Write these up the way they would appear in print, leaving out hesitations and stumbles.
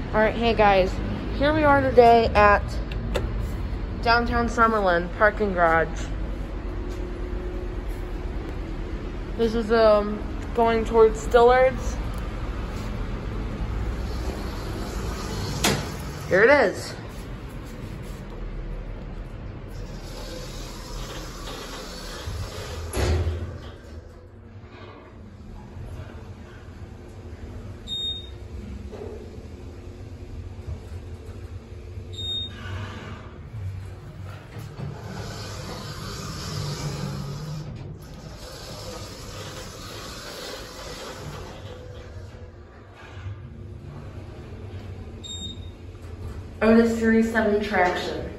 Alright, hey guys. Here we are today at downtown Summerlin parking garage. This is going towards Dillards. Here it is. Otis Series 7 traction.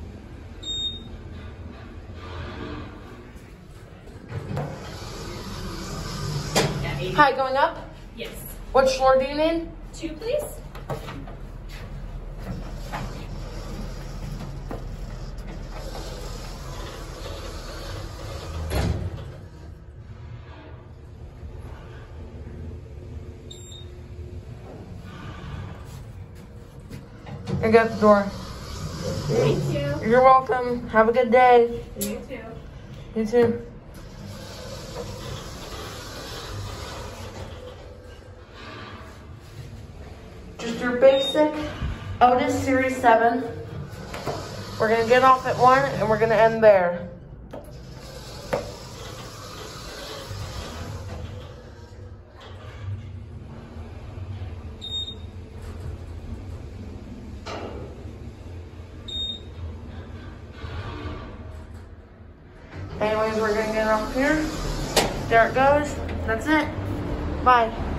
Hi, going up? Yes. Which floor do you need? 2, please. Here you go at the door. Thank you. You're welcome. Have a good day. You too. You too. Just your basic Otis Series 7. We're going to get off at 1 and we're going to end there. Anyways, we're going to get off here. There it goes. That's it. Bye.